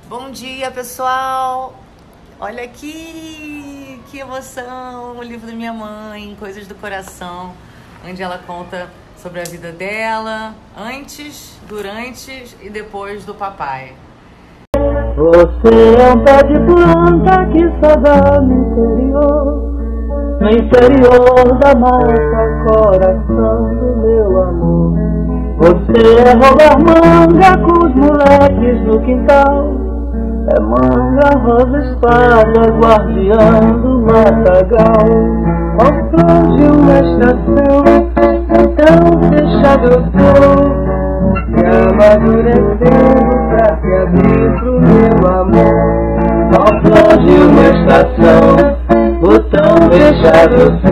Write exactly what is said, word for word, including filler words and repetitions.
Bom dia, pessoal! Olha aqui, que emoção! O livro da minha mãe, Coisas do Coração, onde ela conta sobre a vida dela, antes, durante e depois do papai. Você é um pé de planta que só dá no interior, no interior da mata, coração do meu amor. Você é roubar manga com os moleques no quintal, é manga, rosa, espada, guardião do matagal. Ao som de uma estação, tão fechado eu tô, se amadurecendo pra se abrir pro meu amor. Ao som de uma estação, o tão fechado eu